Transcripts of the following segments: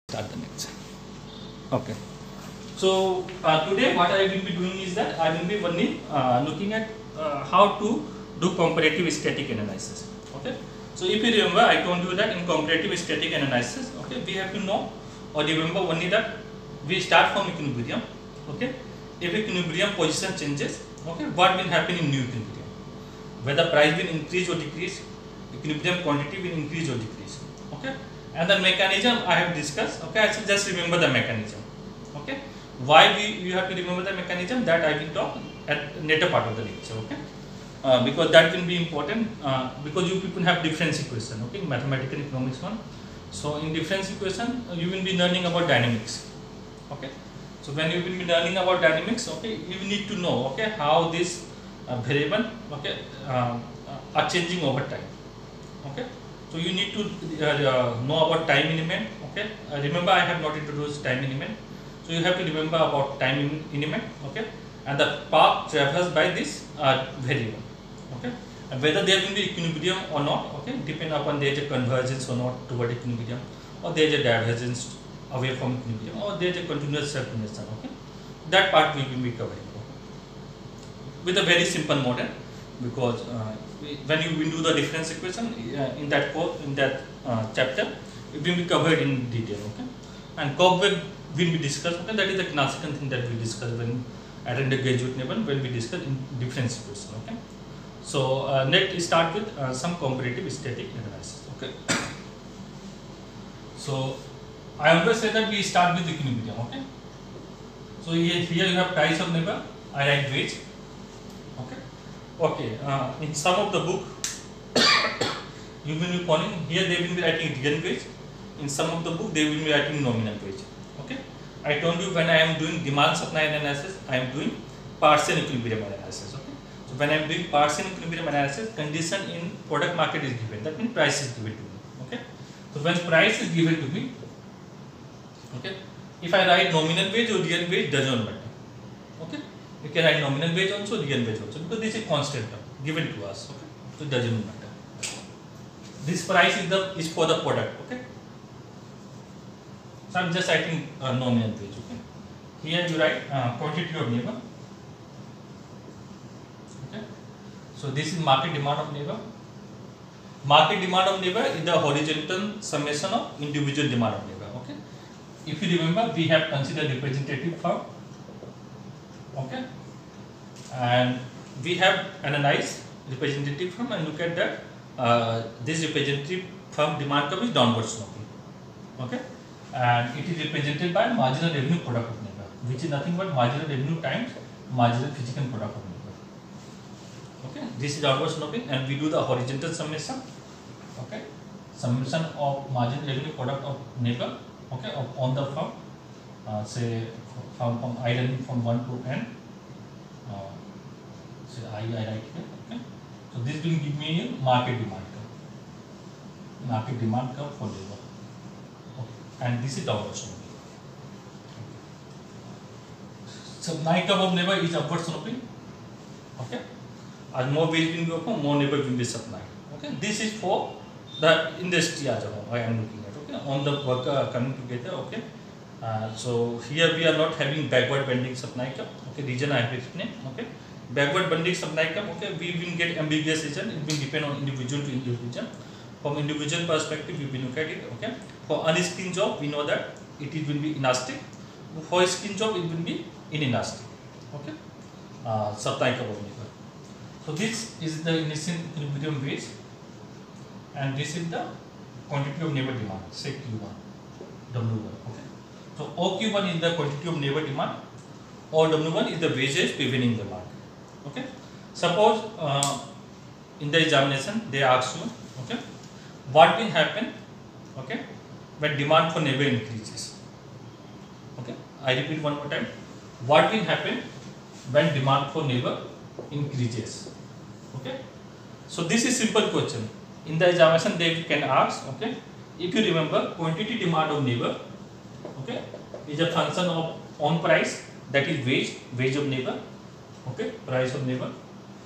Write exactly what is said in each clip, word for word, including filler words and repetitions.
Start the next. Okay. So uh, today what I will be doing is that I will be only uh, looking at uh, how to do comparative static analysis. Okay. So if you remember, I told you that in comparative static analysis, okay, we have to know or remember only that we start from equilibrium. Okay. If equilibrium position changes, okay, what will happen in new equilibrium? Whether price will increase or decrease, equilibrium quantity will increase or decrease. Okay. And the mechanism I have discussed. Okay, I should just remember the mechanism. Okay, why we you have to remember the mechanism, that I will talk at later part of the lecture. Okay, uh, because that will be important uh, because you people have difference equation. Okay, mathematical economics one. So in difference equation uh, you will be learning about dynamics. Okay, so when you will be learning about dynamics, okay, you need to know, okay, how this uh, variable, okay, uh, are changing over time. Okay. So you need to uh, uh, know about time element. Okay, uh, remember I have not introduced time element, so you have to remember about time element. Okay, and the path traversed by this uh, variable. Okay, and whether there will be equilibrium or not. Okay, depend upon there is a convergence or not toward equilibrium, or there is a divergence away from equilibrium, or there is a continuous circulation. Okay, that part we will be covering with a very simple model, because uh, when you will do the difference equation uh, in that course, in that uh, chapter, it will be covered in detail. Okay, and cobweb will be discussed. Okay, that is the classical thing that we discuss when at undergraduate level, when we discuss in difference equation. Okay, so uh, let's start with uh, some comparative static analysis. Okay, so I always say that we start with equilibrium. Okay, so here, here you have price of labor, I write wage. Okay. Okay, uh, in some of the book you will be calling, here they will be writing real wage, in some of the book they will be writing nominal wage. Okay, I told you when I am doing demand supply analysis, I am doing partial equilibrium analysis. Okay, so when I am doing partial equilibrium analysis, condition in product market is given, that means price is given to me. Okay, so when price is given to me, okay, if I write nominal wage or real wage does not matter. Okay, you can write nominal wage also, real wage also, because this is constant term given to us. Okay, so it doesn't matter. This price is the is for the product. Okay, so I'm just writing uh, nominal wage. Okay, here you write uh, quantity of labor. Okay, so this is market demand of labor. Market demand of labor is the horizontal summation of individual demand of labor. Okay, if you remember, we have considered representative firm. Okay, and we have analyzed representative firm and look at that uh, this representative firm demand curve is downward sloping. Okay, and it is represented by marginal revenue product of labor, which is nothing but marginal revenue times marginal physical product of labor. Okay, this is downward sloping, and we do the horizontal summation. Okay, summation of marginal revenue product of labor. Okay, of on the firm, uh, say from, from I running from one to n, uh, say I, I write here. Okay, so this will give me a market demand curve, market demand curve for labor. Okay, and this is downward sloping. Supply curve of labor is upward sloping. Okay, as more wage will be open, more labor will be supplied. Okay, this is for the industry as a whole. I am looking at. Okay, on the worker coming together. Okay. Uh, so here we are not having backward bending supply curve. Okay, region I have explained. Okay, backward bending supply curve. Okay, we will get ambiguous region. It will depend on individual to individual. From individual perspective, we will look at it. Okay, for unskilled job, we know that it will be elastic. For skilled job, it will be inelastic. Okay, uh, supply curve of labor. So this is the initial equilibrium wage, and this is the quantity of labor demand. Say Q one, W one. Okay. So O Q one is the quantity of labor demand, or W one is the wages prevailing in the market. Okay. Suppose uh, in the examination they ask you, okay, what will happen, okay, when demand for labor increases. Okay, I repeat one more time. What will happen when demand for labor increases? Okay. So this is simple question. In the examination they can ask, okay, if you remember, quantity demand of labor, okay, is a function of on price, that is wage, wage of labor, okay, price of labor.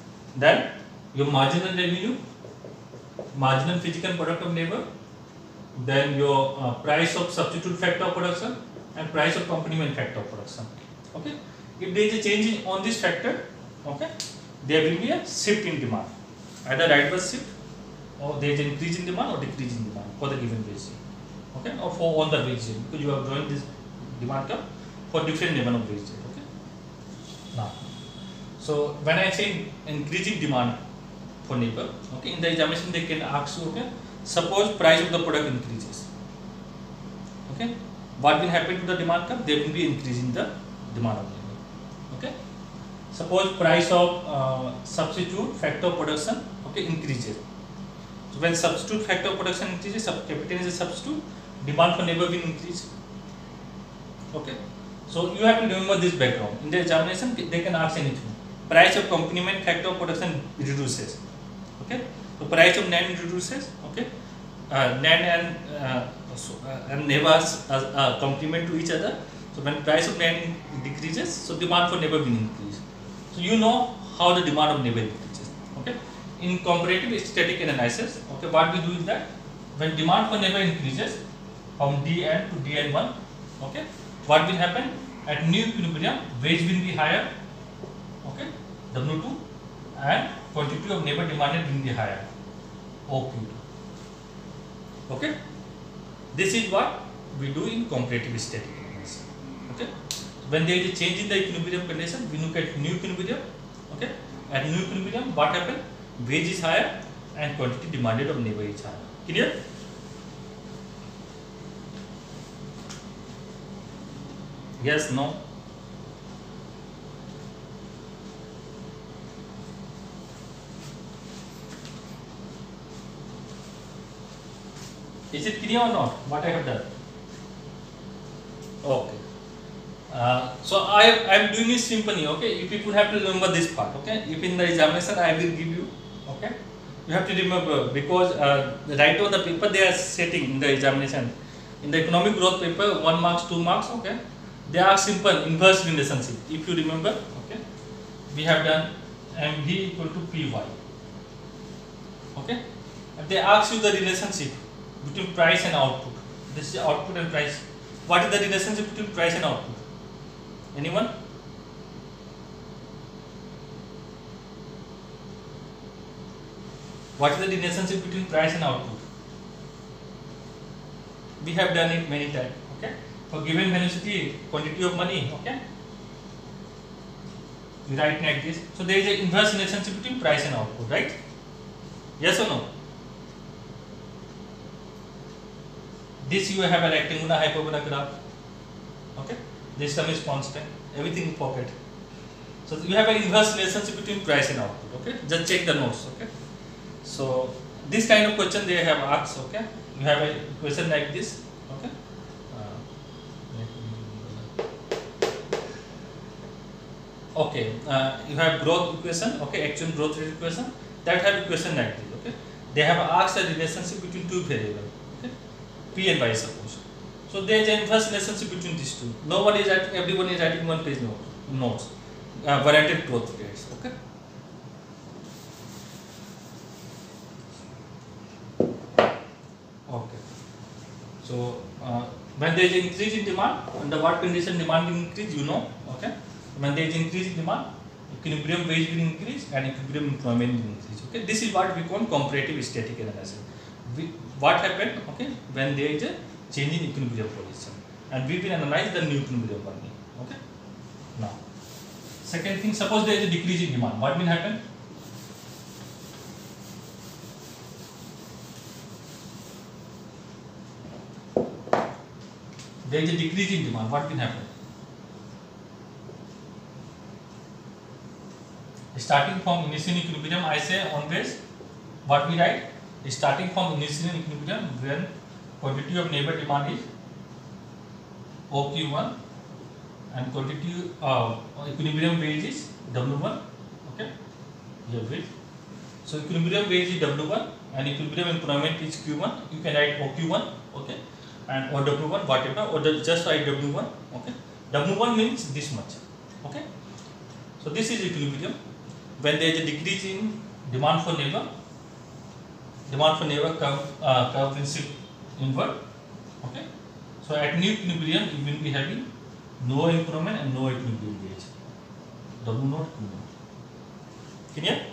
Then your marginal revenue, marginal physical product of labor, then your uh, price of substitute factor of production, and price of complement factor of production. Okay, if there is a change in, on this factor, okay, there will be a shift in demand, either rightward shift, or there is an increase in demand or decrease in demand for the given region. Okay, or for on the region, because you have drawing this demand curve for different level of region. Okay, now, so when I say increasing demand for neighbor, okay, in the examination they can ask you, okay, suppose price of the product increases, okay, what will happen to the demand curve? There will be increase in the demand of labor. Okay, suppose price of uh, substitute factor of production, okay, increases. So when substitute factor of production increases, sub capital is a substitute, demand for labor will increase. Okay, so you have to remember this background. In the examination they can ask anything. Price of complement factor of production reduces. Okay, so price of N A N reduces. Okay, uh, N A N and uh, so, uh, and neighbors uh, uh, complement to each other. So when price of N A N decreases, so demand for neighbor will increase. So you know how the demand of neighbor increases. Okay, in comparative static analysis, okay, what we do is that when demand for neighbor increases from D N to D N one, okay, what will happen at new equilibrium? Wage will be higher. Okay, W two, and quantity of neighbor demanded will be higher, O Q two. Okay, this is what we do in comparative static analysis. Okay, when there is a change in the equilibrium condition, we look at new equilibrium. Okay, at new equilibrium, what happens? Wage is higher and quantity demanded of neighbor is higher. Clear? Yes, no? Is it clear or not what I have done? Okay. Uh, so I I am doing it simply. Okay. You people have to remember this part. Okay. If in the examination I will give you. Okay. You have to remember, because uh, right on the paper they are setting in the examination. In the economic growth paper, one marks, two marks. Okay. They are simple inverse relationship. If you remember. Okay. We have done M V equal to P Y. Okay. If they ask you the relationship between price and output, this is output and price. What is the relationship between price and output? Anyone? What is the relationship between price and output? We have done it many times. Okay. For given velocity, quantity of money. Okay. We write like this. So there is an inverse relationship between price and output, right? Yes or no? This you have a rectangular hyperbola graph. Okay. This term is constant. Everything in pocket. So you have an inverse relationship between price and output. Okay. Just check the notes. Okay. So this kind of question they have asked. Okay. You have a question like this. Okay. Uh, okay. Uh, you have growth equation. Okay. Actual growth rate equation. That have equation like this. Okay. They have asked a relationship between two variables. Okay. P and Y suppose. So there is an inverse relationship between these two. Nobody is writing, everyone is writing one page note, notes. Uh, varied growth rates. Okay. Okay. So uh, when there is increase in demand, under what condition demand will increase, you know. Okay. When there is increase in demand, equilibrium wage will increase and equilibrium employment will increase. Okay. This is what we call comparative static analysis. We, what happened? Okay. When there is a change in equilibrium position, and we will analyze the new equilibrium only. Okay. Now, second thing, suppose there is a decrease in demand, what will happen? There is a decrease in demand, what will happen? Starting from initial equilibrium, I say always what we write? Starting from initial equilibrium, when quantity of neighbor demand is O Q one and quantity uh, equilibrium wage is W one. Okay, here wage. So equilibrium wage is W one and equilibrium employment is Q one. You can write O Q one. Okay, and or W one, whatever, or just write W one. Okay, W one means this much. Okay, so this is equilibrium. When there is a decrease in demand for neighbor, demand for neighbor curve uh, curve will shift invert. Okay. So at new equilibrium you will be having no improvement and no equilibrium gauge. W naught Q naught. Clear?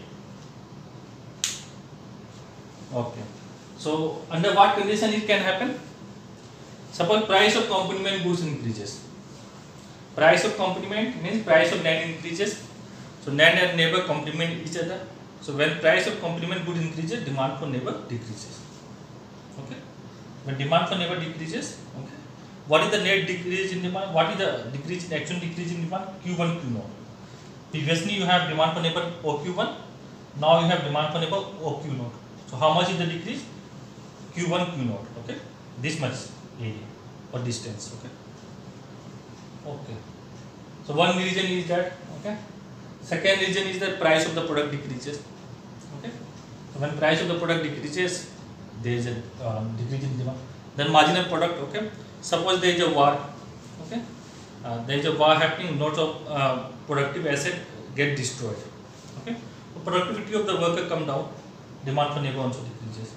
Okay. So under what condition it can happen? Suppose price of complement goods increases. Price of complement means price of land increases. So land and neighbor complement each other. So when price of complement good increases, demand for neighbor decreases. Okay. When demand for neighbor decreases, okay. What is the net decrease in demand? What is the decrease in actual decrease in demand? Q one Q naught. Previously you have demand for neighbor O Q one. Now you have demand for neighbor O Q naught. So how much is the decrease? Q one Q naught. Okay. This much area or distance. Okay. Okay. So one reason is that. Okay. Second reason is that price of the product decreases. Okay. So when price of the product decreases, there is a um, decrease in demand. Then marginal product. Okay. Suppose there is a war. Okay. Uh, there is a war happening. Lots of uh, productive asset get destroyed. Okay. So productivity of the worker come down. Demand for neighbor also decreases.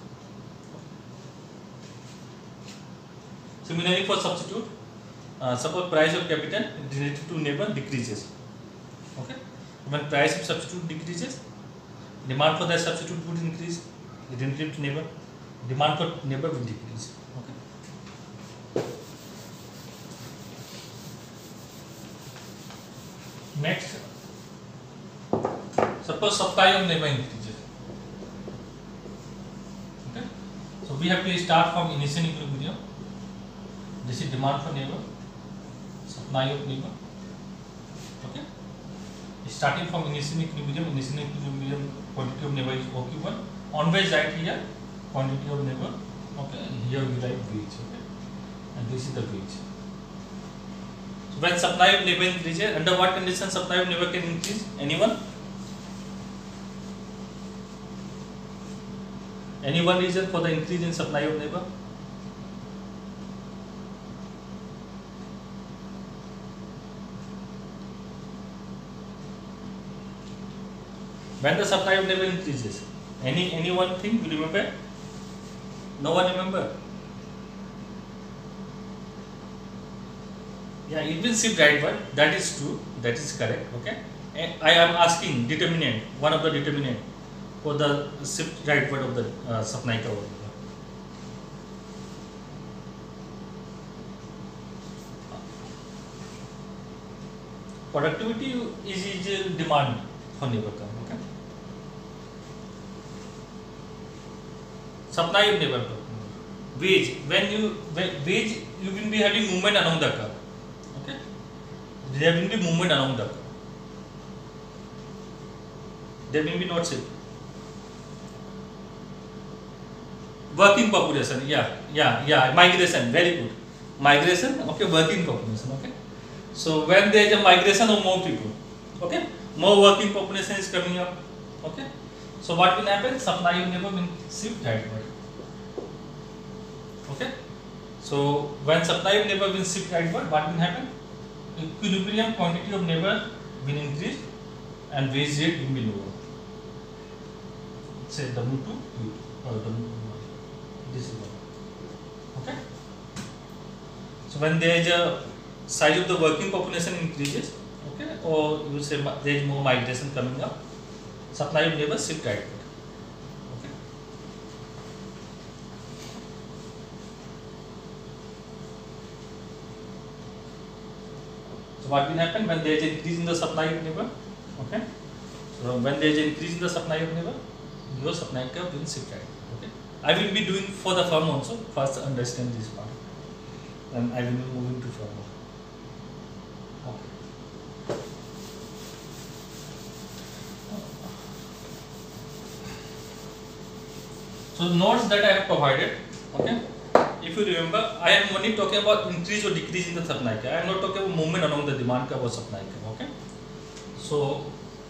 Similarly for substitute, uh, suppose price of capital related to neighbor decreases. Okay. When price of substitute decreases, demand for that substitute would increase. Relative to neighbor, demand for neighbor will decrease. Okay. Next, suppose supply of neighbor increases. Okay. So we have to start from initial equilibrium. This is demand for neighbor, supply of neighbor. Okay. Starting from initial equilibrium, initial equilibrium quantity of neighbor is O Q one. Always write here quantity of neighbor. Okay. Here we write wage. Okay. And this is the wage. So when supply of neighbor increases, under what condition supply of neighbor can increase? Anyone? Any one reason for the increase in supply of neighbor? When the supply of neighbor increases, any any one thing you remember? No one remember? Yeah, it will shift rightward. That is true. That is correct. Okay. And I am asking determinant, one of the determinant for the shift rightward of the uh, supply curve. Productivity is, is demand for neighbor curve. Okay. Supply of neighbor curve. Wage, when you wage, you will be having movement along the curve. Okay. There will be movement along the curve. There will be not shift. Working population, yeah, yeah, yeah. Migration, very good. Migration, okay. Working population, okay. So when there is a migration of more people, okay, more working population is coming up, okay. So what will happen? Supply of neighbor will shift rightward, okay. So when supply of neighbor will shift rightward, what will happen? Equilibrium quantity of neighbor will increase and wage rate will be lower. Say W two, or W two. This is one. Okay. So when there is a size of the working population increases, okay, or you say there is more migration coming up, supply of labor shift rightward. Okay. So what will happen when there is an increase in the supply of labor? Okay. So when there is an increase in the supply of labor, your supply curve will shift rightward. I will be doing for the firm also. First understand this part, and I will be moving to firm. Okay. So the notes that I have provided, okay. If you remember, I am only talking about increase or decrease in the supply curve. I am not talking about movement along the demand curve or supply curve. Okay. So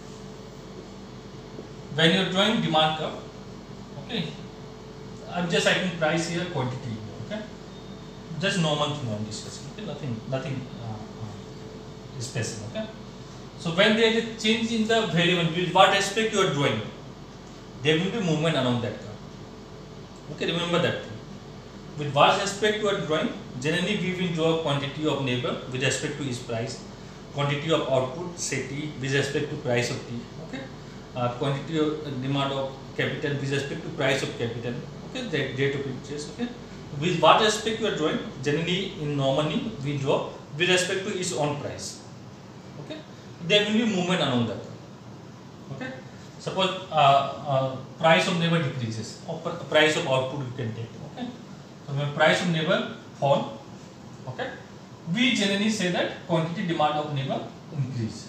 when you are drawing demand curve, okay. I'm just writing price here, quantity, okay? Just normal thing I'm discussing, okay? Nothing, nothing uh, uh, special, okay? So when there is a change in the variable, with what aspect you are drawing, there will be movement along that curve. Okay, remember that thing. with what respect to a drawing, generally we will draw quantity of labor with respect to its price, quantity of output say T with respect to price of T, okay, uh, quantity of uh, demand of capital with respect to price of capital, okay, that rate of interest, okay. With what respect you are drawing, generally in normally we draw with respect to its own price, okay. There will be movement along that, okay. Suppose uh, uh, price of labor decreases or price of output you can take, okay. So when price of labor fall, okay, we generally say that quantity demand of labor increase,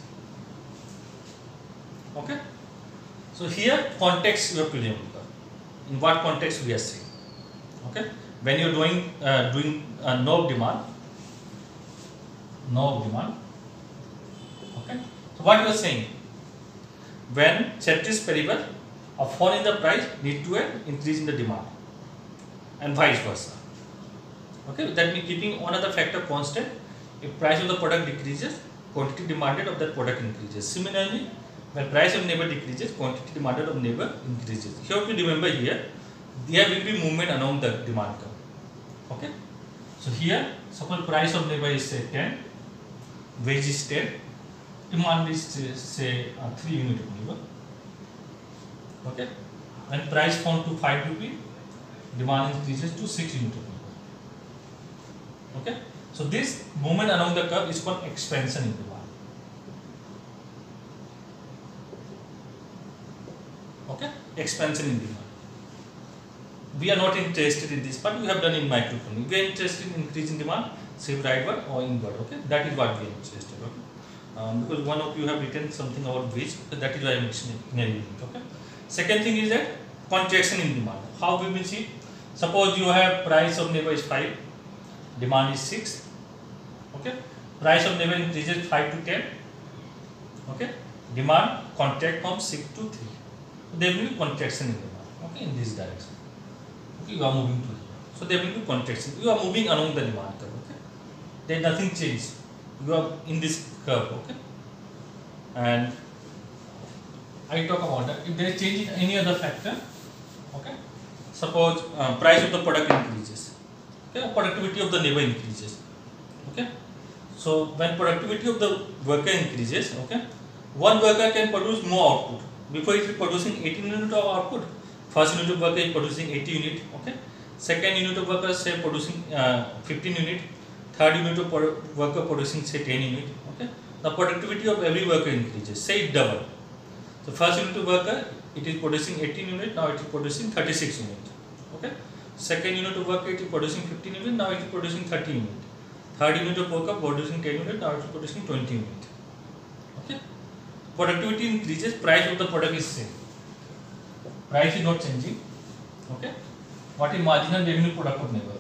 okay. So here context you have to remember, in what context we are saying, okay. When you are doing uh, doing uh, no demand, no demand, okay. So what you are saying, when ceteris paribus, a fall in the price lead to an increase in the demand, and vice versa, okay. That means keeping one other factor constant, if price of the product decreases, quantity demanded of that product increases. Similarly, when price of labor decreases, quantity demanded of labor increases. You have to remember here, there will be movement along the demand curve, okay. So here, suppose price of labor is say ten, wage is ten, demand is say uh, three unit of labor, okay. When price fall to five rupee, demand increases to six unit of labor, okay. So this movement along the curve is called expansion in demand, okay. Expansion in demand. We are not interested in this part, we have done in microeconomics. We are interested in increase in demand, say rightward or inward, okay. That is what we are interested in, okay. Um, because one of you have written something about wage, so that is why I am explaining it, okay. Second thing is that contraction in demand. How we will see? Suppose you have price of labor is five, demand is six, okay. Price of labor increases five to ten, okay. Demand contract from six to three. There will be contraction in demand, okay, in this direction. Okay, you are moving to here. So there will be contraction. You are moving along the demand curve, okay. There is nothing changed. You are in this curve, okay. And I talk about that. If there is change in any other factor, okay. Suppose uh, price of the product increases, okay, productivity of the labor increases, okay. So when productivity of the worker increases, okay, one worker can produce more output. Before it is producing eighteen unit of output, first unit of worker is producing eighty unit, okay. Second unit of worker say producing uh, fifteen unit, third unit of worker producing say ten unit, okay. The productivity of every worker increases, say it double. So first unit of worker it is producing eighteen unit, now it is producing thirty-six unit, okay. Second unit of worker it is producing fifteen unit, now it is producing thirty unit. Third unit of worker producing ten unit, now it is producing twenty unit, okay. Productivity increases, price of the product is same. Price is not changing, okay. What is marginal revenue product of labor?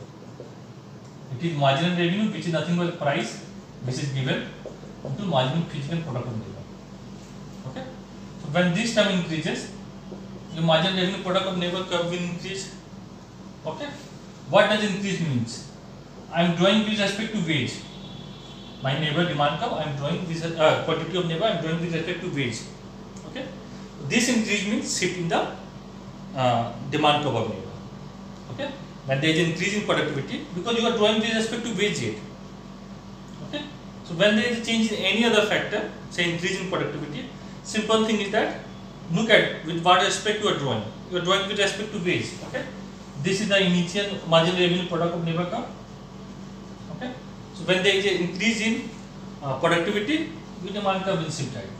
It is marginal revenue which is nothing but price which is given into marginal physical product of labor, okay. So when this term increases, your marginal revenue product of labor curve will increase, okay. What does increase means? I am drawing with respect to wage. My labor demand curve I am drawing with uh, quantity of labor I am drawing with respect to wage, okay. This increase means shift in the uh, demand curve of labor, okay. When there is increase in productivity, because you are drawing with respect to wage rate, okay. So when there is a change in any other factor, say increase in productivity, simple thing is that look at with what respect you are drawing. You are drawing with respect to wage, okay. This is the initial marginal revenue product of labor curve, okay. So when there is an increase in uh, productivity, your demand curve will shift right.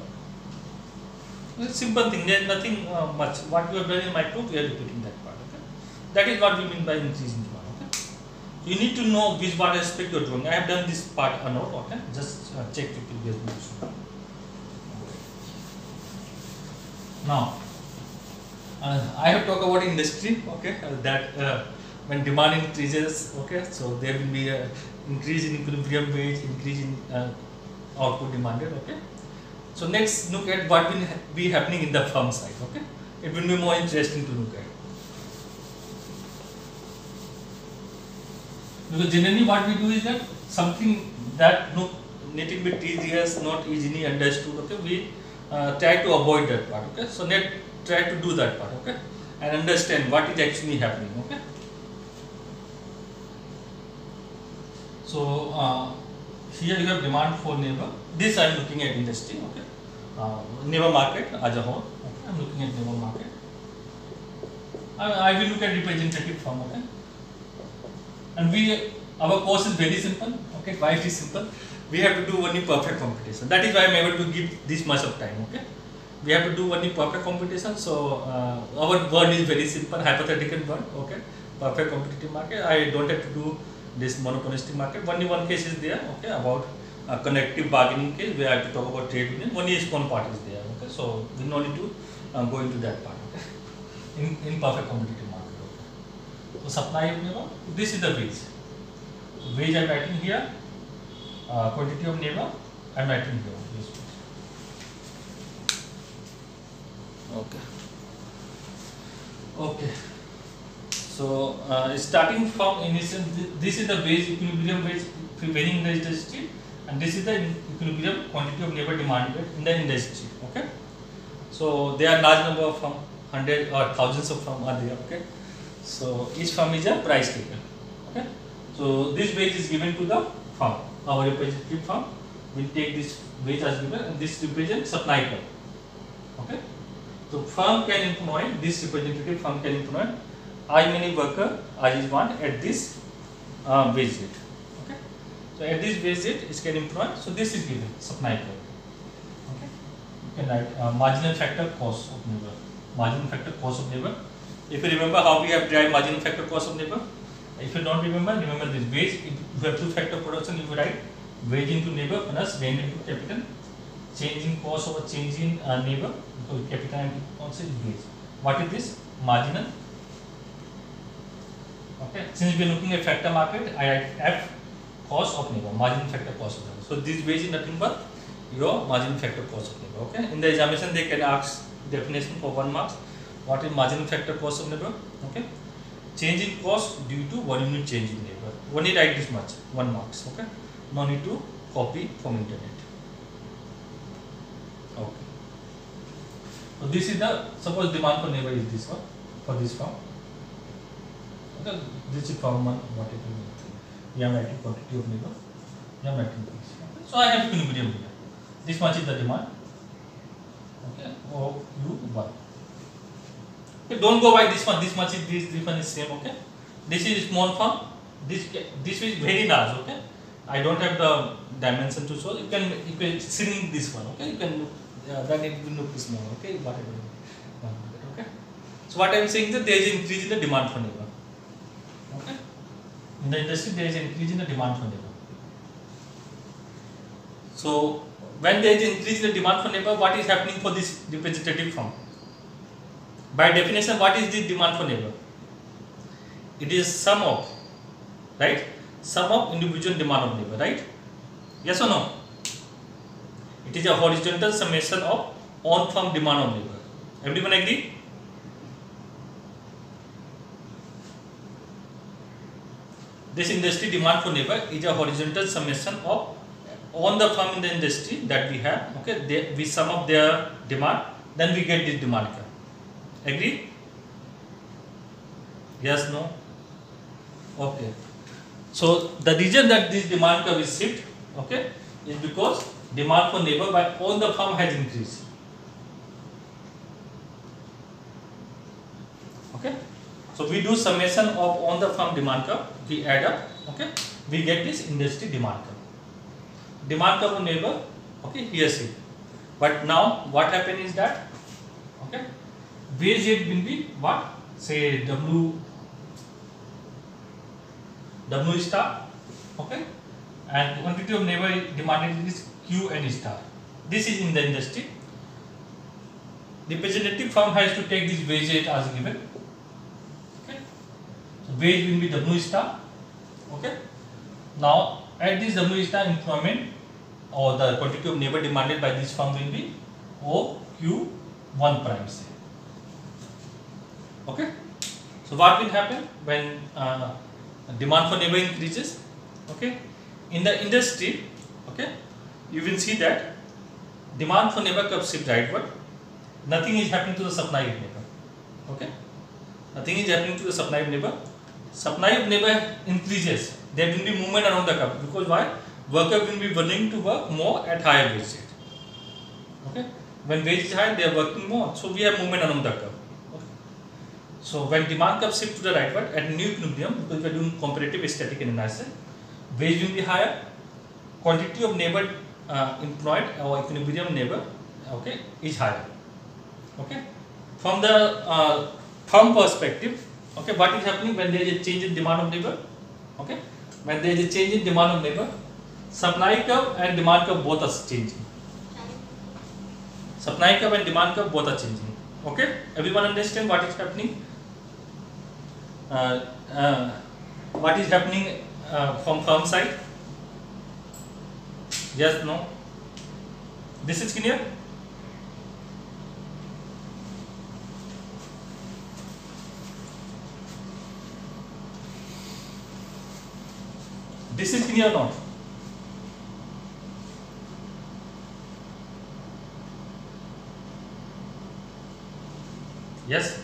It's a simple thing. There is nothing uh, much. What we have done in micro, we are repeating that part. Okay, that is what we mean by increase in demand. Okay, so you need to know which what aspect you are doing. I have done this part or not. Okay, just uh, check the previous books. Now, uh, I have talked about industry. Okay, uh, that uh, when demand increases, okay, so there will be a increase in equilibrium wage, increase in uh, output demanded. Okay, so let's look at what will ha be happening in the firm side. Okay, it will be more interesting to look at, because generally what we do is that something that no little bit easier, not easily understood. Okay, we uh, try to avoid that part. Okay, so let try to do that part. Okay, and understand what is actually happening. Okay. So uh, here you have demand for neighbor. This I am looking at industry. Okay, uh, neighbor market as a whole. Okay, I am looking at neighbor market. I, I will look at representative firm. Okay, and we our course is very simple. Okay, why it is simple? We have to do only perfect computation. That is why I am able to give this much of time. Okay, we have to do only perfect computation. So uh, our word is very simple, hypothetical word. Okay, perfect competitive market. I don't have to do this monopolistic market. Only one case is there. Okay, about uh, connective bargaining case where I have to talk about trade union. Only one part is there. Okay, so we no need to uh, go into that part. Okay, in in perfect competitive market. Okay, so supply of labor. This is the wage. Wage I am writing here. Uh, quantity of labor I am writing here. This okay. Okay. So uh, starting from initial, this is the wage equilibrium wage prevailing in the industry, and this is the equilibrium quantity of labor demanded in the industry. Okay. So there are large number of firm, hundred or thousands of firm are there. Okay. So each firm is a price taker. Okay. So this wage is given to the firm. Our representative firm will take this wage as given, and this represents supply curve. Okay. So firm can employ, this representative firm can employ as many worker as is want at this uh, wage rate. Okay. So at this wage rate it can employ. So this is given supply curve. Okay. You can write uh, marginal factor cost of labor. Marginal factor cost of labor. If you remember how we have derived marginal factor cost of labor. If you don't remember, remember this wage. If you have two factor production, you will write wage into labor plus rent into capital. Change in cost over change in uh, labor. So capital and also is wage. What is this? Marginal. Okay. Since we are looking at factor market, I write F cost of labor, marginal factor cost of labor. So this wage is nothing but your marginal factor cost of labor. Okay. In the examination, they can ask definition for one marks. What is marginal factor cost of labor? Okay. Change in cost due to one unit change in labor. Only write this much, one marks. Okay. No need to copy from internet. Okay. So this is the, suppose demand for labor is this one for this firm. Okay. This is firm one. What it will be? We are writing quantity of labor. We are writing this. Okay. So I have equilibrium here. This much is the demand. Okay. O Q one. Okay, don't go by this one. This much is this. This one is same. Okay. This is small firm. This this is very large. Okay. I don't have the dimension to show. You can you can shrink this one. Okay. You can uh, then it will look small. Okay. Whatever. Okay. So what I am saying that there is increase in the demand for labor. Okay. In the industry there is increase in the demand for labor. So when there is increase in the demand for labor, what is happening for this representative firm? By definition, what is the demand for labor? It is sum of, right? Sum of individual demand of labor, right? Yes or no? It is a horizontal summation of on firm demand of labor. Everyone agree? This industry demand for labor is a horizontal summation of on the firm in the industry that we have. Okay, they, we sum up their demand, then we get this demand curve. Agree? Yes, no? Okay. So the reason that this demand curve is shift, okay, is because demand for labor by all the firm has increased. Okay. So we do summation of on the firm demand curve, we add up, okay, we get this industry demand curve. Demand curve of labor, okay, here see. But now what happen is that, okay, wage rate will be what? Say W W star, okay, and quantity of labor demanded is Q N star. This is in the industry. Representative firm has to take this wage rate as given. Okay, so wage will be W star. Okay, now at this W star employment or the quantity of labor demanded by this firm will be O Q one prime. Say. Okay, so what will happen when uh, demand for labor increases? Okay, in the industry, okay, you will see that demand for labor curve shift rightward. Nothing is happening to the supply of labor. Okay, nothing is happening to the supply of labor. Supply of labor increases there will be movement around the curve, because why? Worker will be willing to work more at higher wage rate. Okay, when wage is high, they are working more, so we have movement along the curve. Okay. So when demand curve shift to the rightward at new equilibrium, because we are doing comparative static analysis, wage will be higher, quantity of labor uh, employed or equilibrium labor, okay, is higher. Okay, from the uh, firm perspective, okay, what is happening when there is a change in demand of labor? Okay, when there is a change in demand of labor, supply curve and demand curve both are changing. Supply curve and demand curve both are changing. Okay, everyone understand what is happening? Uh, uh, what is happening uh, from firm side? Yes, no? This is clear? This is clear or not? Yes?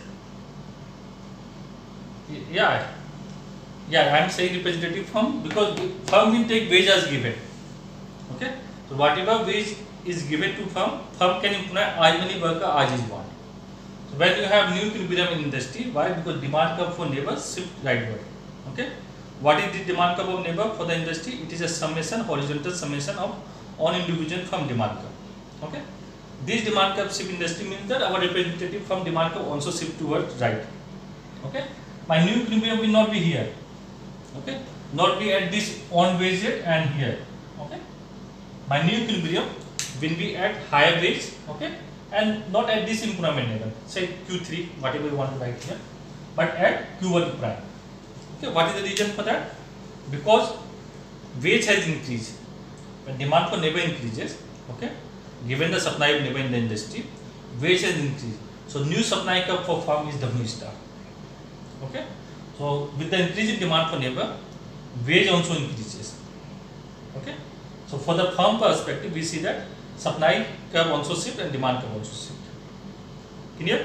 Yeah. Yeah, I am saying representative firm because firm will take wage as given. Okay? So whatever wage is given to firm, firm can employ as many worker as is want. So when you have new equilibrium in industry, why? Because demand curve for labor shift rightward. Okay? What is the demand curve of labor for the industry? It is a summation, horizontal summation of on individual from demand curve. Okay? This demand curve shift industry means that our representative from demand curve also shift towards right. Okay? My new equilibrium will not be here. Okay? Not be at this on wage rate and here. Okay? My new equilibrium will be at higher wage. Okay? And not at this employment level. Say Q three, whatever you want to write here, but at Q one prime. Okay, what is the reason for that? Because wage has increased. When demand for labor increases, okay, given the supply of labor in the industry, wage has increased. So new supply curve for firm is W star. Okay, so with the increase in demand for labor, wage also increases. Okay, so for the firm perspective, we see that supply curve also shift and demand curve also shift. Clear?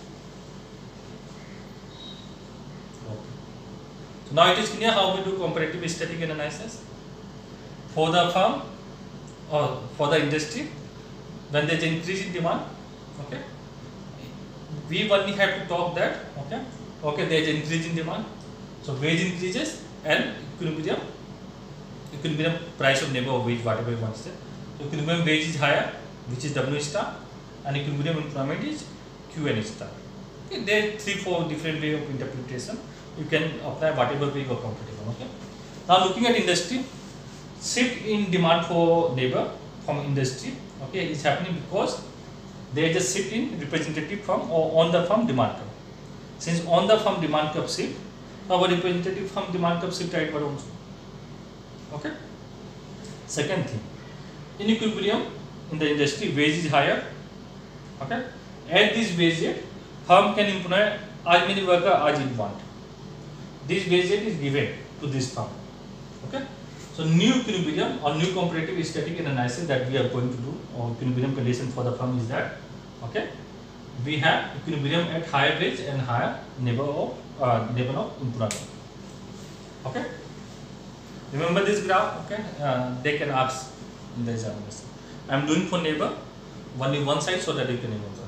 Now it is clear how we do comparative static analysis for the firm or for the industry. When there is increase in demand, okay, we only have to talk that, okay, okay, there is increase in demand, so wage increases and equilibrium, equilibrium price of labor or wage, whatever you want to say. So equilibrium wage is higher, which is W star, and equilibrium employment is Q N star. Okay, there are three, four different way of interpretation. You can apply whatever way you are comfortable. Okay. Now looking at industry, shift in demand for labor from industry, okay, is happening because there is a shift in representative firm or on the firm demand curve. Since on the firm demand curve shift, our representative firm demand curve shift rightward also. Okay. Second thing, in equilibrium in the industry, wage is higher. Okay. At this wage rate, firm can employ as many workers as it want. This wage rate is given to this firm. Okay. So new equilibrium or new comparative static analysis that we are going to do, or equilibrium condition for the firm is that, okay, we have equilibrium at higher wage and higher labor of uh, labor of employment. Okay. Remember this graph. Okay. Uh, they can ask in the examination. I am doing for labor only one side so that you can remember.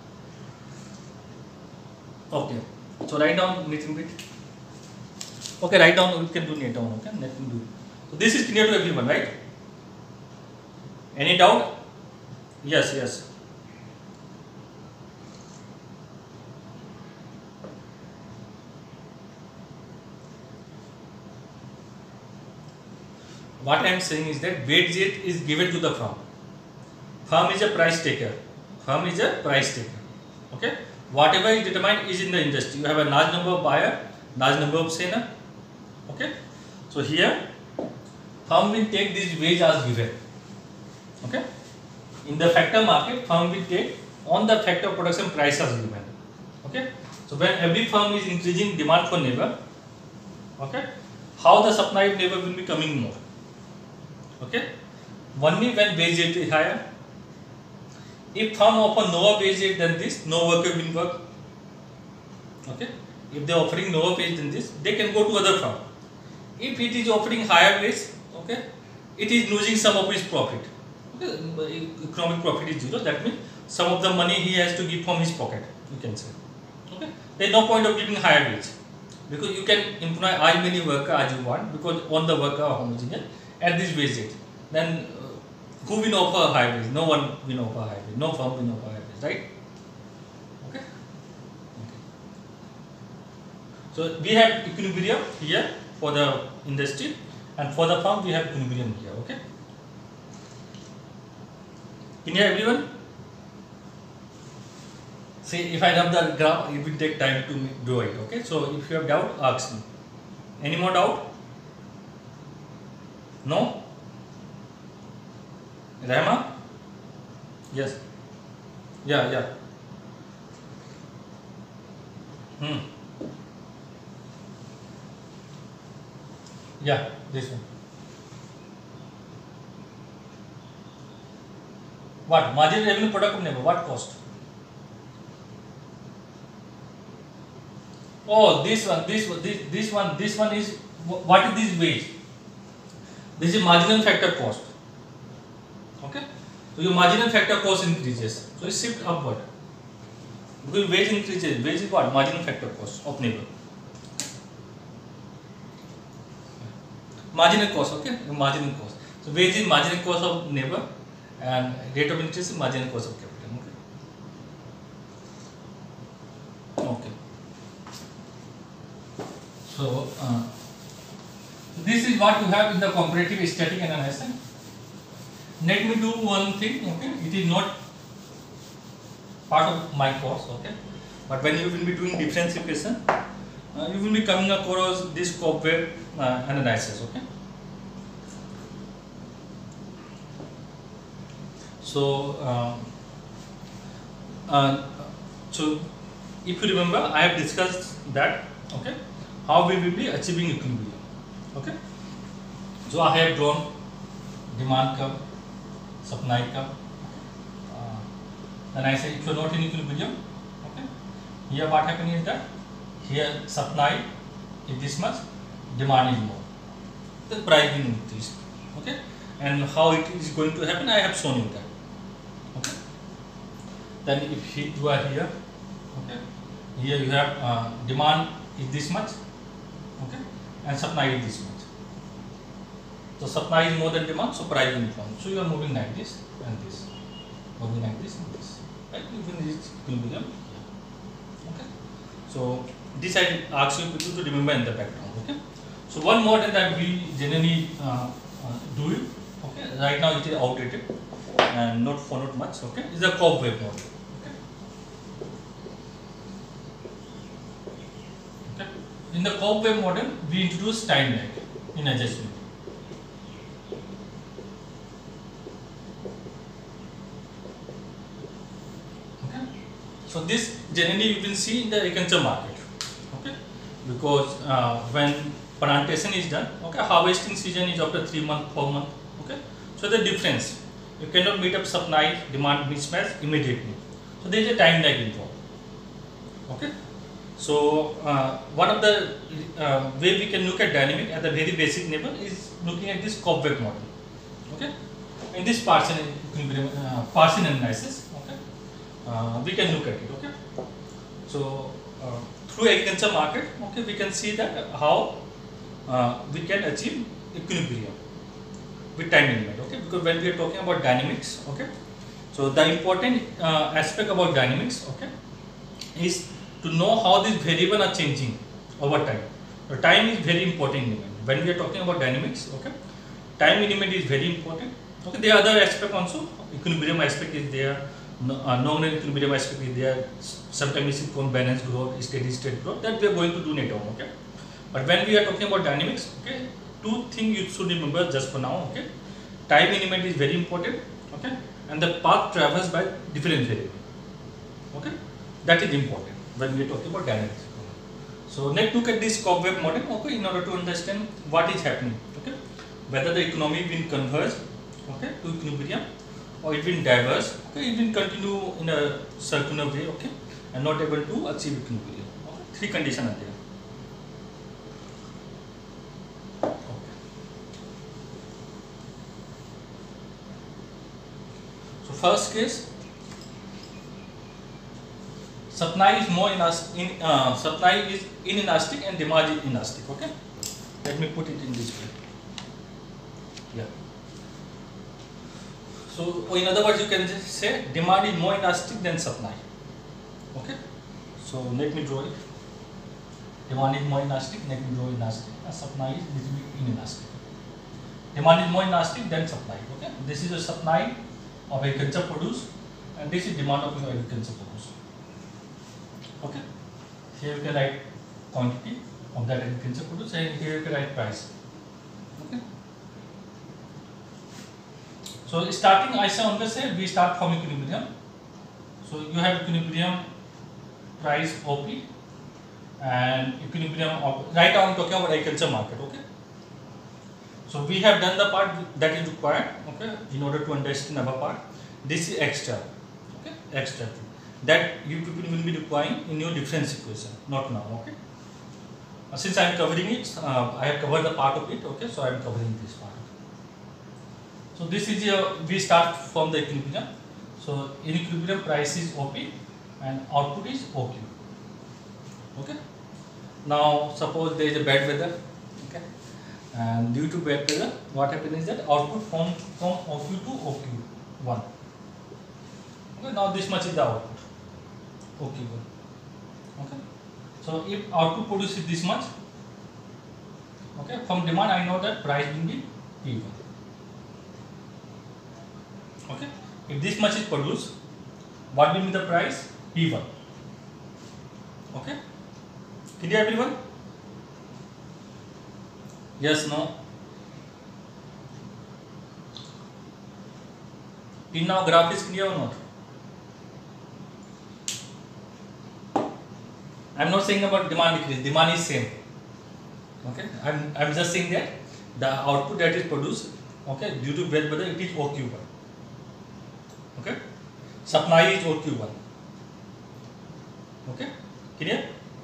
Okay. So write down little bit. Okay, write down, we can do later on, okay, let me do. So this is clear to everyone, right? Any doubt? Yes, yes. What I am saying is that wage rate is given to the firm. Firm is a price taker. Firm is a price taker. Okay? Whatever is determined is in the industry. You have a large number of buyer, large number of seller. Okay, so here firm will take this wage as given. Okay, in the factor market, firm will take on the factor production price as given. Okay, so when every firm is increasing demand for labor, okay, how the supply of labor will be coming more. Okay, only when wage rate is higher. If firm offer lower wage rate than this, no worker will work. Okay, if they are offering lower wage than this, they can go to other firm. if it is offering higher wage, okay, it is losing some of his profit. Okay, economic profit is zero. That means some of the money he has to give from his pocket. You can say. Okay, there is no point of giving higher wage because you can employ as many workers as you want because all the workers are homogeneous at this wage rate. Then uh, who will offer a high wage? No one will offer a high wage. No firm will offer a high wage, right? Okay. Okay. So we have equilibrium here for the industry, and for the firm we have equilibrium here. Okay. Can you hear everyone? See, if I have the graph, it will take time to do it. Okay. So if you have doubt, ask me. Any more doubt? No? Rahma? Yes. Yeah, yeah. Hmm. Yeah, this one. What? Margin revenue product number, what cost? Oh, this one, this one, this, this one, this one is, what is this wage? This is marginal factor cost. Okay? So your marginal factor cost increases. So it shifts upward. Because wage increases. Wage is what? Marginal factor cost of labor. Marginal cost, okay? Marginal cost. So wage is marginal cost of labor and rate of interest is marginal cost of capital. Okay. Okay. So uh, this is what you have in the comparative static analysis. Let me do one thing, okay? It is not part of my course, okay? But when you will be doing differentiation, uh, you will be coming across this cobweb uh, analysis, okay? So, uh, uh, so if you remember, I have discussed that, okay? How we will be achieving equilibrium, okay? So I have drawn demand curve, supply curve. Uh, then I say if you are not in equilibrium, okay? Here what happening is that here supply is this much, demand is more. The price will increase, okay? And how it is going to happen, I have shown you that. Okay. Then if you are here, okay, here you have uh, demand is this much, okay, and supply is this much. So supply is more than demand, so price will come. So you are moving like this and this, moving like this and this, right? You will reach equilibrium. Okay. So this I ask you people to remember in the background. Okay. So one model that we generally uh, uh, do it. Okay. Right now it is outdated and not followed much. Okay. Is the cobweb model. Okay. Okay. In the cobweb model, we introduce time lag in adjustment. So this generally you will see in the agriculture market, okay? Because uh, when plantation is done, okay, harvesting season is after three months, four months, okay? So the difference, you cannot meet up supply demand mismatch immediately. So there is a time lag involved, okay? So uh, one of the uh, way we can look at dynamic at the very basic level is looking at this cobweb model, okay? In this partial equilibrium, uh, partial analysis. Uh, we can look at it, okay? So uh, through agriculture market, okay, we can see that how uh, we can achieve equilibrium with time element, okay? Because when we are talking about dynamics, okay, so the important uh, aspect about dynamics, okay, is to know how these variables are changing over time. So time is very important element. When we are talking about dynamics, okay, time element is very important. Okay, there are other aspect also. Equilibrium aspect is there. No, uh, nominal equilibrium aspect is there. Sometimes it's called balance growth, steady state growth. That we are going to do later on. Okay, but when we are talking about dynamics, okay, two things you should remember just for now. Okay, time element is very important. Okay, and the path traversed by different variable. Okay, that is important when we are talking about dynamics. So let's look at this cobweb model. Okay, in order to understand what is happening. Okay, whether the economy will converge, okay, to equilibrium, or it will diverge, okay, it will continue in a circular way, okay, and not able to achieve equilibrium. Okay. Three conditions are there. first case, supply is more inelastic, in, uh, supply is inelastic and demand is inelastic. Okay, let me put it in this way. Yeah. So in other words, you can just say demand is more elastic than supply. Okay. So let me draw it. Demand is more elastic. Let me draw elastic. And supply is little bit inelastic. Demand is more elastic than supply. Okay. This is the supply of agriculture produce, and this is demand of agriculture produce. Okay. Here you can write quantity of that agriculture produce, and here you can write price. Okay. So starting, I say always say we start from equilibrium. So you have equilibrium price O P and equilibrium of, right now I am talking about agriculture market. Okay. So we have done the part that is required. Okay. In order to understand our part, this is extra. Okay. Extra that you people will be requiring in your difference equation. Not now. Okay. Uh, since I am covering it, uh, I have covered the part of it. Okay. So I am covering this part. So this is your, we start from the equilibrium. So in equilibrium price is O P and output is O Q. Okay. Now suppose there is a bad weather. Okay. And due to bad weather, what happens is that output from from O Q to O Q one. Okay. Now this much is the output O Q one. Okay. So if output produces this much, okay, from demand I know that price will be P one. Okay. If this much is produced, what will be the price? P one. Okay. Clear everyone? Yes, no? In now graph is clear or not? I am not saying about demand increase. Demand is same. Okay. I am I am just saying that the output that is produced, okay, due to bad weather it is O Q one. Okay. Supply is O Q one. Okay. Clear?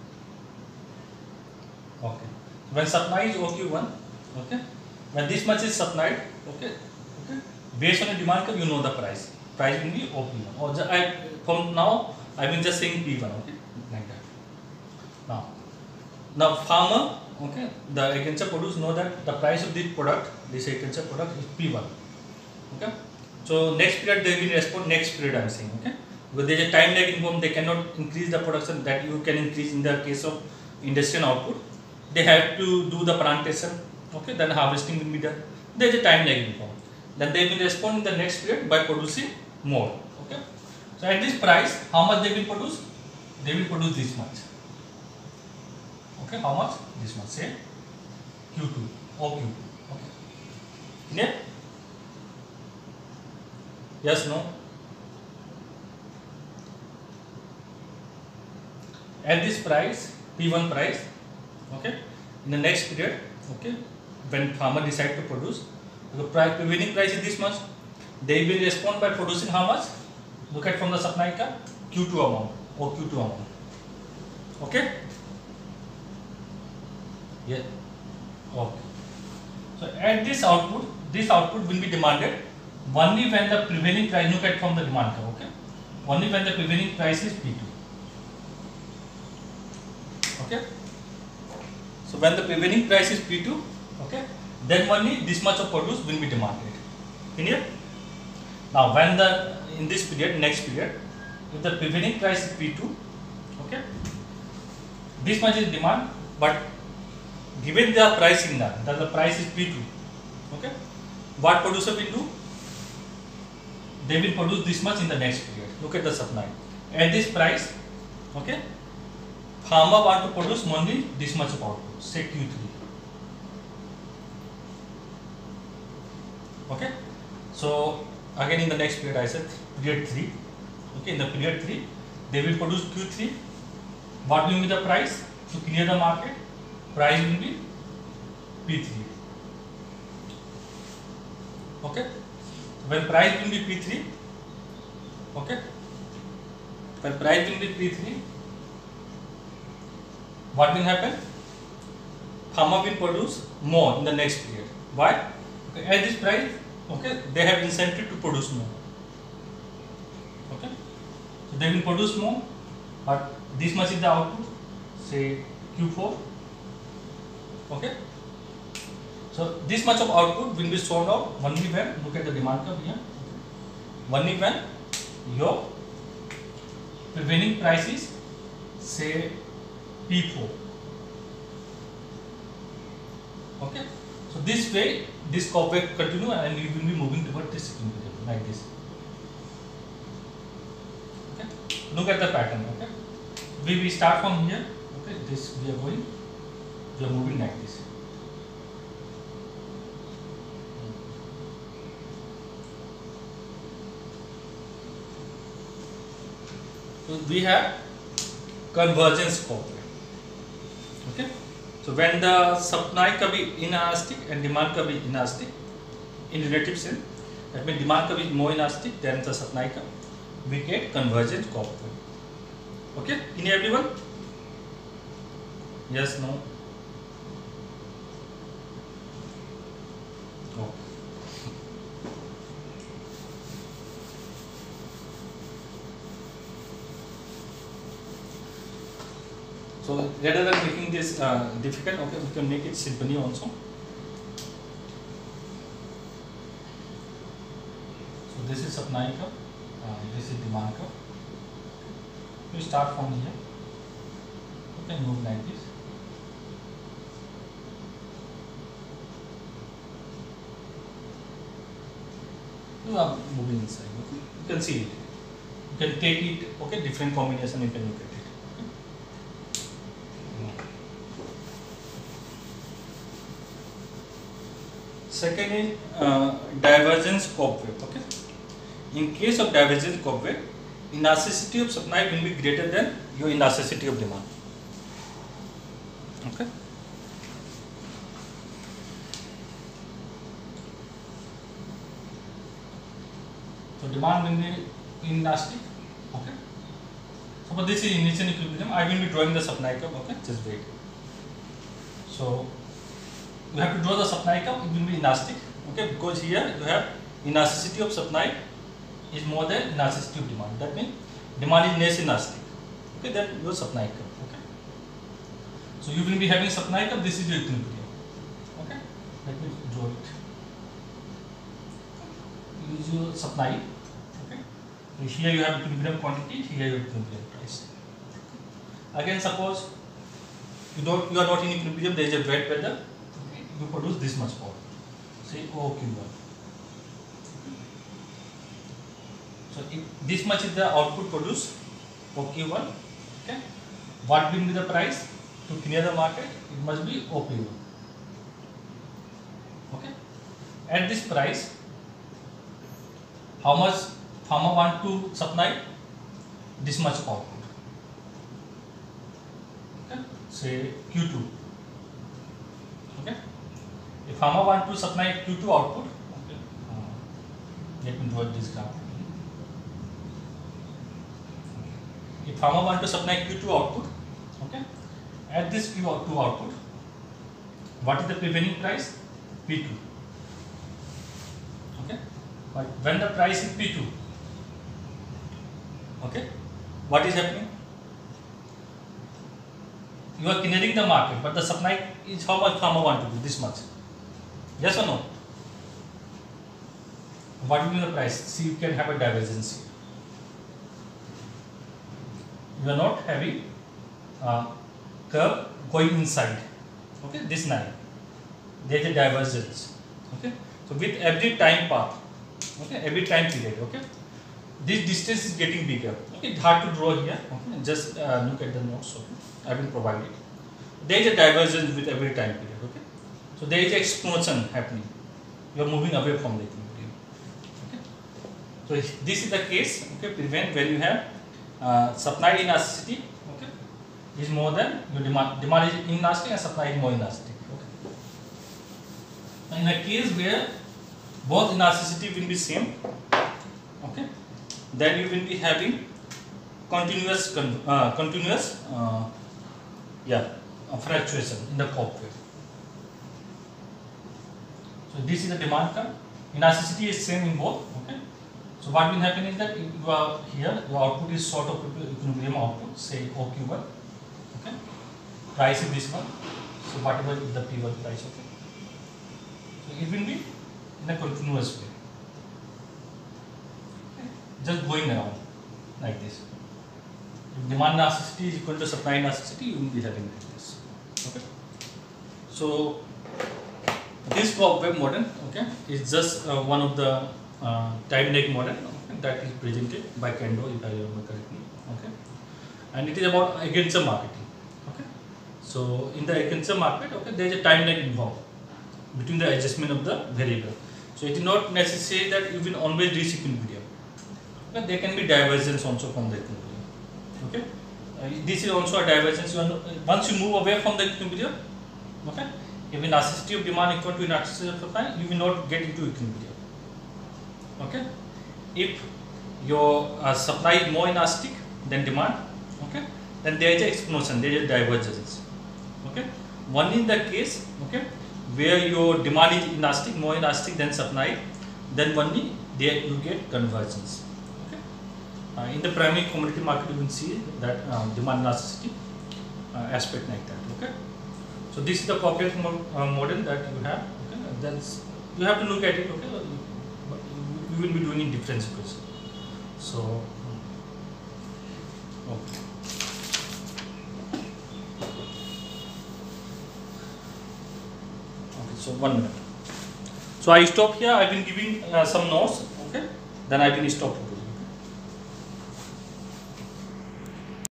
Okay. When supply is O Q one, okay, when this much is supplied, okay, okay, based on the demand curve, you know the price. Price will be O P one. Or I, from now, I will just saying P one. Okay, like that. Now, now farmer, okay, the agriculture produce know that the price of this product, this agriculture product is P one. Okay. So next period they will respond next period I am saying, okay, because there is a time lag involved, they cannot increase the production that you can increase in the case of industrial output. They have to do the plantation, okay, then harvesting will be done. There is a time lag involved. Then they will respond in the next period by producing more, okay. So at this price, how much they will produce? They will produce this much. Okay, how much? This much, say Q two, O Q two, okay. Clear? Yes, no? At this price, P one price, okay, in the next period, okay, when farmer decide to produce, the price, prevailing price is this much, they will respond by producing how much? Look at from the supply curve, Q two amount, or Q two amount, okay? Yeah, okay. So at this output, this output will be demanded only when the prevailing price, look at from the demand curve, okay, only when the prevailing price is P two. Okay. So when the prevailing price is P two, okay, then only this much of produce will be demanded. Clear? Now when the, in this period, next period, if the prevailing price is P two, okay, this much is demand, but given the price signal that the price is P two, okay, what producer will do? They will produce this much in the next period. Look at the supply. At this price, okay, farmer want to produce only this much of output, say Q three. Okay. So again in the next period I said period three. Okay, in the period three, they will produce Q three. What will be the price? To clear the market, price will be P three. Okay. When price will be P three, okay, when price will be P three, what will happen? Farmer will produce more in the next period. Why? Okay, at this price, okay, they have incentive to produce more. So they will produce more, but this much is the output, say Q four. Okay. So this much of output will be sold out only when, look at the demand curve here, only when your prevailing price is say P four. Okay. So this way this cobweb continue and you will be moving toward this equilibrium like this. Okay. Look at the pattern. Okay. We, we start from here. Okay. This we are going, we are moving like this. So we have convergence cobweb. Okay. So when the supply can be inelastic and demand can be inelastic in relative sense, that means demand can be more inelastic than the supply can, we get convergence cobweb. Okay. In everyone? Yes, no? Oh. So rather than making this uh, difficult, okay, we can make it simply also. So this is supply curve, uh, this is demand curve. We start from here. Okay, move like this. You are moving inside. Okay, you can see it. You can take it. Okay, different combination you can look at it. Second is uh, divergence cobweb. Okay. In case of divergence cobweb, elasticity of supply will be greater than your elasticity of demand. Okay. So demand will be inelastic. Okay. So but this is initial equilibrium. I will be drawing the supply curve. Okay, just wait. So you have to draw the supply curve, it will be elastic, okay, because here you have elasticity of supply is more than elasticity of demand. That means demand is less elastic, okay, then your supply curve, okay. So you will be having supply curve, this is your equilibrium, okay. Let me draw it. This is your supply, okay. So here you have equilibrium quantity, here your equilibrium price. Again, suppose you don't, you are not in equilibrium, there is a wet weather. You produce this much power, say O Q one. So if this much is the output produced, O Q one. Okay. What will be the price to clear the market? It must be O P one. Okay. At this price, how much farmer want to supply? This much output. Okay. Say Q two. Okay. If farmer want to supply Q two output, okay, uh, let me draw this graph. If farmer want to supply Q two output, okay, at this Q two output, what is the prevailing price? P two. Okay, but when the price is P two, okay, what is happening? You are clearing the market, but the supply is how much farmer want to do? This much. Yes or no? What will be the price? See, you can have a divergence here. You are not having uh, curve going inside. Okay, this line. There is a divergence. Okay, so with every time path, okay, every time period, okay, this distance is getting bigger. Okay, it's hard to draw here. Okay, just uh, look at the notes. Okay, I will provide it. There is a divergence with every time period. Okay. So there is explosion happening. You are moving away from the equilibrium. Okay. So this is the case. Okay, prevent when you have uh, supply elasticity. Okay, is more than your demand. Demand is inelastic and supply is more elastic. Okay. Now in a case where both elasticity will be same, okay, then you will be having continuous con uh, continuous uh, yeah uh, fluctuation in the cobweb. So this is the demand curve. Elasticity is same in both. Okay. So what will happen is that you are here, your output is sort of equilibrium output, say O Q one. Okay, price is this one. So whatever is the P one price, okay. So it will be in a continuous way, okay, just going around like this. If demand elasticity is equal to supply elasticity, you will be having like this. Okay. So this cobweb model, okay, is just uh, one of the uh, time lag model, okay, that is presented by Kendo, if I remember correctly. Okay, and it is about agriculture marketing. Okay, so in the agriculture market, okay, there is a time lag involved between the adjustment of the variable. So it is not necessary that you will always reach equilibrium. But there can be divergence also from the equilibrium. Okay, uh, this is also a divergence. Once you move away from the equilibrium, okay, if elasticity of demand equal to elasticity of supply, you will not get into equilibrium. Okay, if your uh, supply is more elastic than demand, okay, then there is an explosion, there is a divergence. Okay, one in the case, okay, where your demand is elastic, more elastic than supply, then only there you get convergence. Okay, uh, in the primary commodity market, you will see that um, demand elasticity uh, aspect like that. Okay. So this is the corporate mo uh, model that you have. Okay, that's you have to look at it. Okay, but you will be doing in different situations. So, okay. Okay, so one minute. So I stop here. I've been giving uh, some notes. Okay, then I will stop.